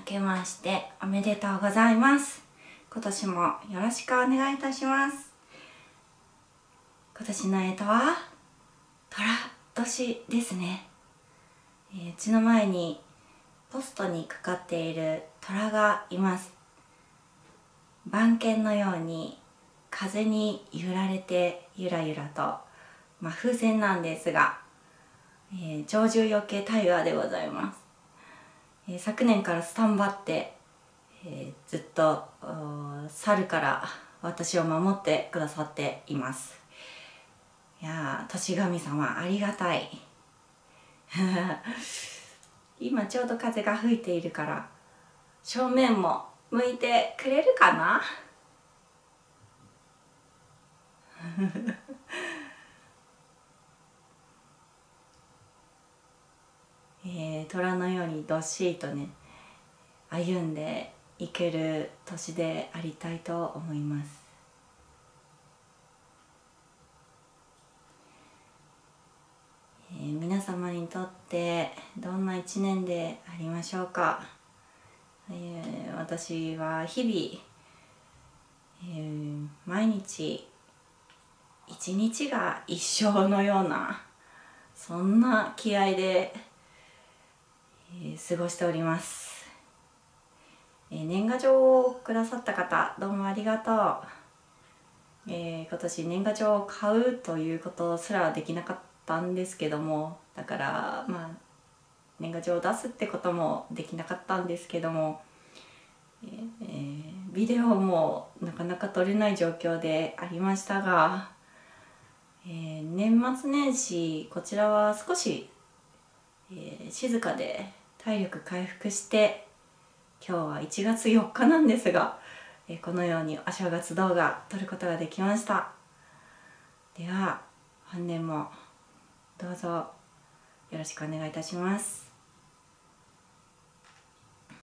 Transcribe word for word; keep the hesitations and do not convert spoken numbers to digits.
けましておめでとうございます。今年もよろしくお願いいたします。今年の干支は寅年ですね。えー、うちの前にポストにかかっている虎がいます。番犬のように風に揺られてゆらゆらと、まあ、風船なんですが、えー、鳥獣よけタイガーでございます。えー、昨年からスタンバって、えー、ずっと猿から私を守ってくださっています。いやー、年神様ありがたい。今ちょうど風が吹いているから正面も向いてくれるかな。えー、虎のようにどっしりとね歩んでいける年でありたいと思います。えー、皆様にとってどんな一年でありましょうか。えー、私は日々、えー、毎日一日が一生のようなそんな気合で、えー、過ごしております。えー、年賀状をくださった方どうもありがとう。えー、今年年賀状を買うということすらできなかったんですけども、だからまあ年賀状を出すってこともできなかったんですけども、えー、ビデオもなかなか撮れない状況でありましたが、えー、年末年始こちらは少し、えー、静かで体力回復して、今日はいちがつよっかなんですが、えー、このようにお正月動画撮ることができました。では本年もどうぞよろしくお願いいたします。